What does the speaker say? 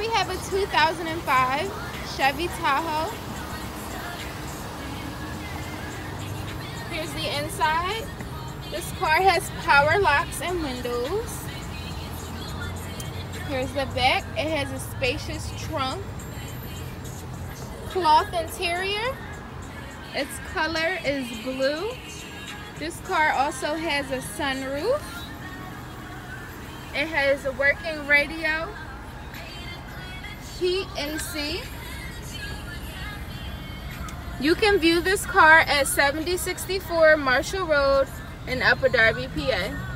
we have a 2005 Chevy Tahoe. Here's the inside. This car has power locks and windows. Here's the back. It has a spacious trunk. Cloth interior. Its color is blue. This car also has a sunroof. It has a working radio, heat AC. You can view this car at 7064 Marshall Road in Upper Darby, PA.